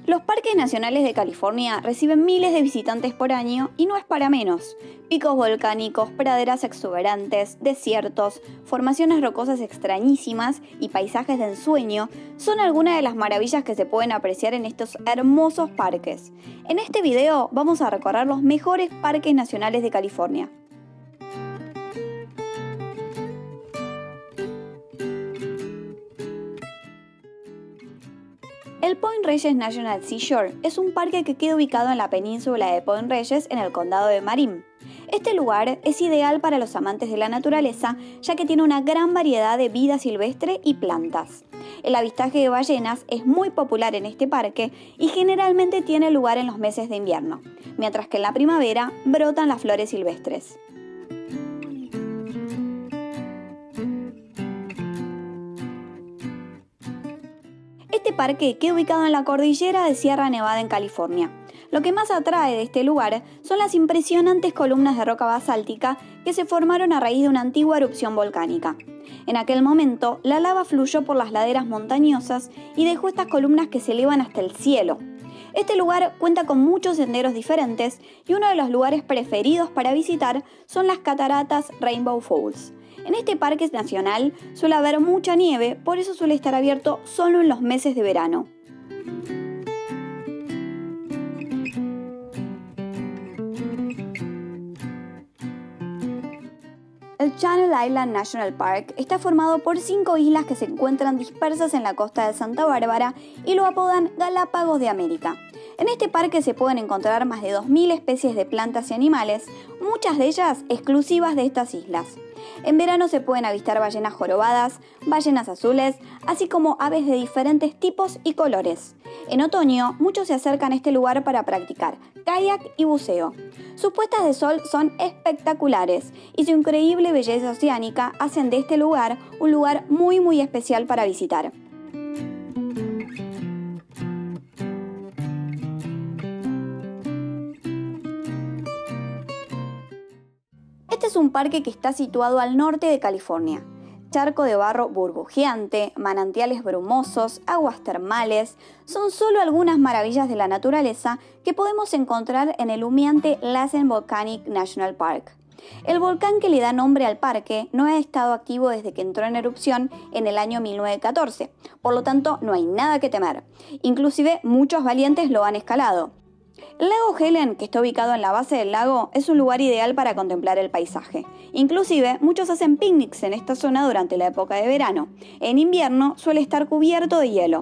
Los parques nacionales de California reciben miles de visitantes por año y no es para menos. Picos volcánicos, praderas exuberantes, desiertos, formaciones rocosas extrañísimas y paisajes de ensueño son algunas de las maravillas que se pueden apreciar en estos hermosos parques. En este video vamos a recorrer los mejores parques nacionales de California. El Point Reyes National Seashore es un parque que queda ubicado en la península de Point Reyes en el condado de Marin. Este lugar es ideal para los amantes de la naturaleza, ya que tiene una gran variedad de vida silvestre y plantas. El avistaje de ballenas es muy popular en este parque y generalmente tiene lugar en los meses de invierno, mientras que en la primavera brotan las flores silvestres. Este parque queda ubicado en la cordillera de Sierra Nevada en California. Lo que más atrae de este lugar son las impresionantes columnas de roca basáltica que se formaron a raíz de una antigua erupción volcánica. En aquel momento, la lava fluyó por las laderas montañosas y dejó estas columnas que se elevan hasta el cielo. Este lugar cuenta con muchos senderos diferentes y uno de los lugares preferidos para visitar son las cataratas Rainbow Falls. En este parque nacional suele haber mucha nieve, por eso suele estar abierto solo en los meses de verano. El Channel Island National Park está formado por 5 islas que se encuentran dispersas en la costa de Santa Bárbara y lo apodan Galápagos de América. En este parque se pueden encontrar más de 2.000 especies de plantas y animales, muchas de ellas exclusivas de estas islas. En verano se pueden avistar ballenas jorobadas, ballenas azules, así como aves de diferentes tipos y colores. En otoño, muchos se acercan a este lugar para practicar kayak y buceo. Sus puestas de sol son espectaculares y su increíble belleza oceánica hacen de este lugar un lugar muy especial para visitar. Este es un parque que está situado al norte de California. Charco de barro burbujeante, manantiales brumosos, aguas termales, son solo algunas maravillas de la naturaleza que podemos encontrar en el humeante Lassen Volcanic National Park. El volcán que le da nombre al parque no ha estado activo desde que entró en erupción en el año 1914, por lo tanto no hay nada que temer. Inclusive muchos valientes lo han escalado. El lago Helen, que está ubicado en la base del lago, es un lugar ideal para contemplar el paisaje. Inclusive, muchos hacen picnics en esta zona durante la época de verano. En invierno suele estar cubierto de hielo.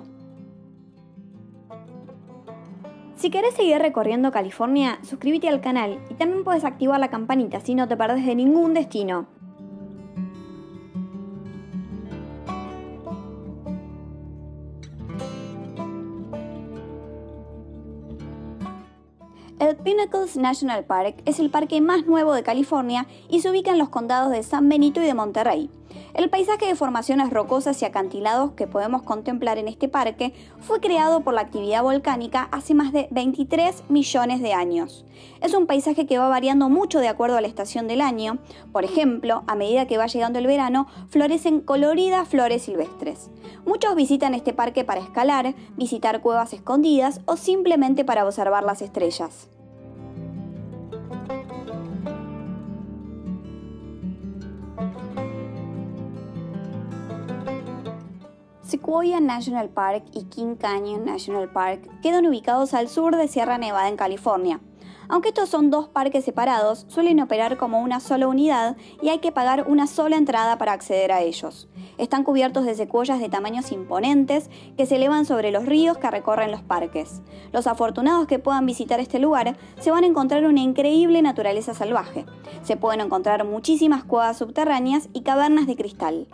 Si querés seguir recorriendo California, suscríbete al canal y también puedes activar la campanita así no te perdés de ningún destino. El Pinnacles National Park es el parque más nuevo de California y se ubica en los condados de San Benito y de Monterrey. El paisaje de formaciones rocosas y acantilados que podemos contemplar en este parque fue creado por la actividad volcánica hace más de 23 millones de años. Es un paisaje que va variando mucho de acuerdo a la estación del año. Por ejemplo, a medida que va llegando el verano, florecen coloridas flores silvestres. Muchos visitan este parque para escalar, visitar cuevas escondidas o simplemente para observar las estrellas. Sequoia National Park y King Canyon National Park quedan ubicados al sur de Sierra Nevada en California. Aunque estos son dos parques separados, suelen operar como una sola unidad y hay que pagar una sola entrada para acceder a ellos. Están cubiertos de secuoyas de tamaños imponentes que se elevan sobre los ríos que recorren los parques. Los afortunados que puedan visitar este lugar se van a encontrar una increíble naturaleza salvaje. Se pueden encontrar muchísimas cuevas subterráneas y cavernas de cristal.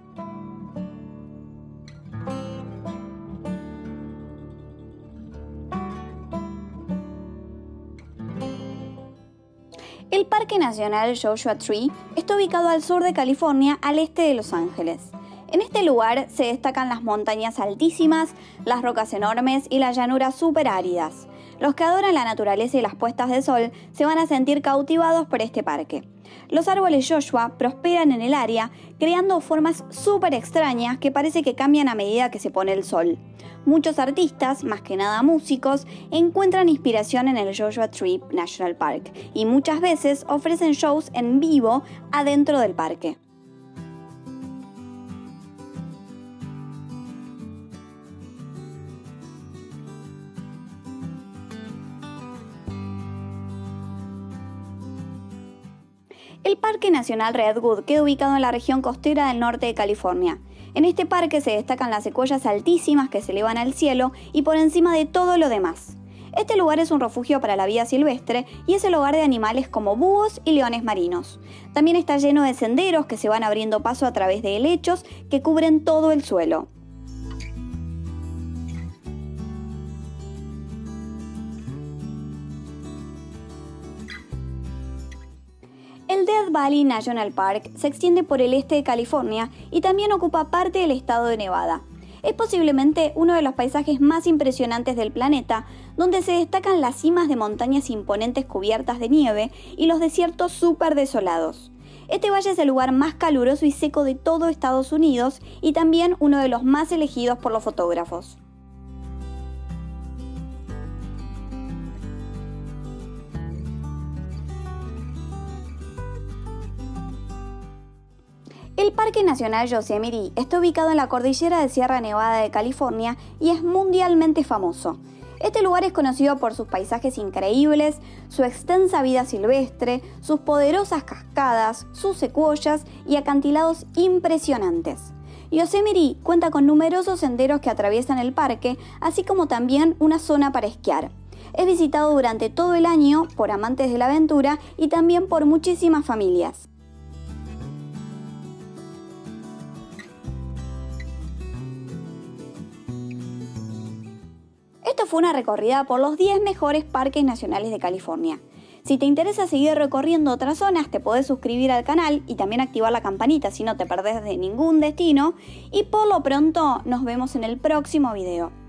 El Parque Nacional Joshua Tree está ubicado al sur de California, al este de Los Ángeles. En este lugar se destacan las montañas altísimas, las rocas enormes y las llanuras súper áridas. Los que adoran la naturaleza y las puestas de sol se van a sentir cautivados por este parque. Los árboles Joshua prosperan en el área, creando formas súper extrañas que parece que cambian a medida que se pone el sol. Muchos artistas, más que nada músicos, encuentran inspiración en el Joshua Tree National Park y muchas veces ofrecen shows en vivo adentro del parque. El Parque Nacional Redwood queda ubicado en la región costera del norte de California. En este parque se destacan las secuoyas altísimas que se elevan al cielo y por encima de todo lo demás. Este lugar es un refugio para la vida silvestre y es el hogar de animales como búhos y leones marinos. También está lleno de senderos que se van abriendo paso a través de helechos que cubren todo el suelo. El Death Valley National Park se extiende por el este de California y también ocupa parte del estado de Nevada. Es posiblemente uno de los paisajes más impresionantes del planeta, donde se destacan las cimas de montañas imponentes cubiertas de nieve y los desiertos súper desolados. Este valle es el lugar más caluroso y seco de todo Estados Unidos y también uno de los más elegidos por los fotógrafos. El Parque Nacional Yosemite está ubicado en la cordillera de Sierra Nevada de California y es mundialmente famoso. Este lugar es conocido por sus paisajes increíbles, su extensa vida silvestre, sus poderosas cascadas, sus secuoyas y acantilados impresionantes. Yosemite cuenta con numerosos senderos que atraviesan el parque, así como también una zona para esquiar. Es visitado durante todo el año por amantes de la aventura y también por muchísimas familias. Esto fue una recorrida por los 10 mejores parques nacionales de California. Si te interesa seguir recorriendo otras zonas, te podés suscribir al canal y también activar la campanita si no te perdés de ningún destino. Y por lo pronto, nos vemos en el próximo video.